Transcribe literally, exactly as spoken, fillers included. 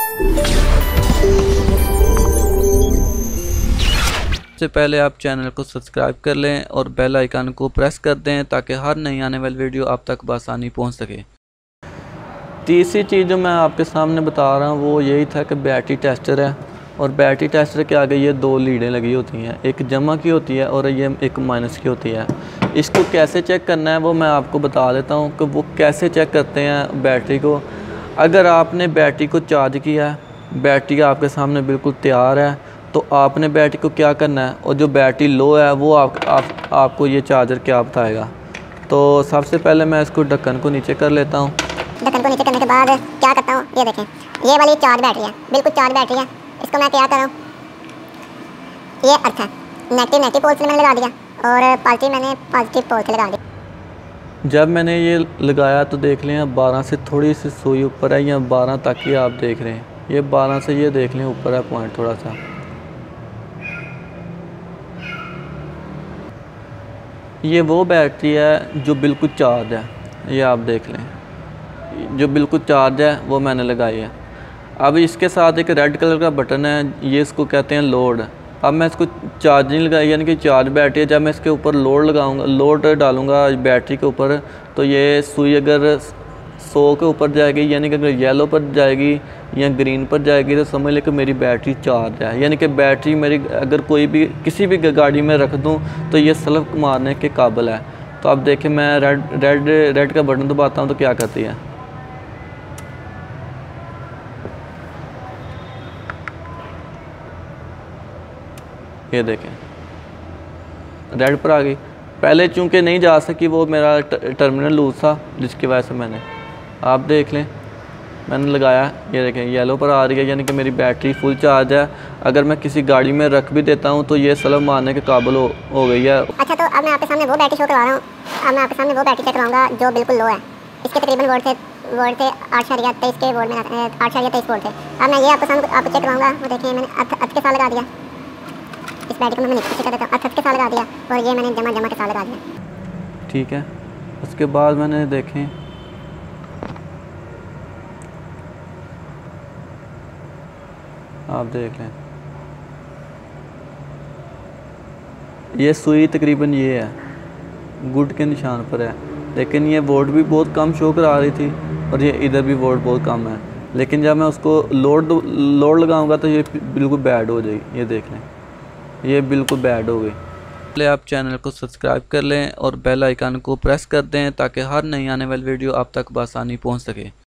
सबसे पहले आप चैनल को सब्सक्राइब कर लें और बेल आइकन को प्रेस कर दें ताकि हर नई आने वाली वीडियो आप तक बआसानी पहुंच सके। तीसरी चीज़ जो मैं आपके सामने बता रहा हूं वो यही था कि बैटरी टेस्टर है और बैटरी टेस्टर के आगे ये दो लीडें लगी होती हैं, एक जमा की होती है और ये एक माइनस की होती है। इसको कैसे चेक करना है वो मैं आपको बता देता हूँ कि वो कैसे चेक करते हैं बैटरी को। अगर आपने बैटरी को चार्ज किया है, बैटरी आपके सामने बिल्कुल तैयार है, तो आपने बैटरी को क्या करना है और जो बैटरी लो है वो आप, आप आपको ये चार्जर क्या बताएगा। तो सबसे पहले मैं इसको ढक्कन को नीचे कर लेता हूँ। ढक्कन को नीचे करने के बाद क्या करता हूँ, ये देखें ये वाली चार्ज बैटरी है, बिल्कुल चार्ज बैटरी है। इसको मैं क्या कर रहा हूँ, ये अर्थ है, नेगेटिव नेगेटिव पोल से मैंने लगा दिया और पॉजिटिव मैंने पॉजिटिव पोल से लगा दिया। जब मैंने ये लगाया तो देख लें बारह से थोड़ी सी सुई ऊपर है, या बारह तक ही आप देख रहे हैं, ये बारह से ये देख लें ऊपर है पॉइंट थोड़ा सा। ये वो बैटरी है जो बिल्कुल चार्ज है, ये आप देख लें जो बिल्कुल चार्ज है वो मैंने लगाई है। अब इसके साथ एक रेड कलर का बटन है, ये इसको कहते हैं लोड। अब मैं इसको चार्जिंग लगाई यानी कि चार्ज बैटरी है, जब मैं इसके ऊपर लोड लगाऊंगा, लोड डालूंगा बैटरी के ऊपर, तो ये सुई अगर सौ के ऊपर जाएगी यानी कि अगर येलो पर जाएगी या ग्रीन पर जाएगी तो समझ लें कि मेरी बैटरी चार्ज है, यानी कि बैटरी मेरी अगर कोई भी किसी भी गाड़ी में रख दूं तो ये सेल्फ मारने के काबिल है। तो अब देखें मैं रेड रेड रेड का बटन दबाता हूं तो क्या करती है, ये देखें रेड पर आ गई। पहले चूंकि नहीं जा सकी वो मेरा टर्मिनल लूज था जिसकी वजह से मैंने, आप देख लें मैंने लगाया, ये देखें येलो पर आ रही है यानी कि मेरी बैटरी फुल चार्ज है। अगर मैं किसी गाड़ी में रख भी देता हूं तो ये सलम मारने के काबिल हो, हो गई है। अच्छा, तो अब मैं आपके सामने वो बैटरी शो करवा रहा हूँ। अब मैं आपके सामने वो बैटरी चेक करवाऊंगा जो बिल्कुल लो है। इसके तकरीबन वोल्ट थे वोल्ट थे आठ शरिया तेईस के वोल्ट में आठ शरिया तेईस वोल्ट थे। अब मैं ये आपको सामने आपको चेक करवाऊँगा। वो देखिए मैंने अथ के साथ लगा दिया, इस बैटरी को मैं नीचे कर देता हूँ, अथ के साथ लगा दिया और ये मैंने जमा जमा के साथ लगा दिया। ठीक है, उसके बाद मैंने देखें आप देख लें ये सुई तकरीबन ये है, गुड के निशान पर है, लेकिन ये वोल्ट भी बहुत कम शो करा रही थी और ये इधर भी वोल्ट बहुत कम है। लेकिन जब मैं उसको लोड लोड लगाऊंगा तो ये बिल्कुल बैड हो जाएगी, ये देख लें ये बिल्कुल बैड हो गई। पहले आप चैनल को सब्सक्राइब कर लें और बेल आइकन को प्रेस कर दें ताकि हर नई आने वाली वीडियो आप तक बआसानी पहुंच सके।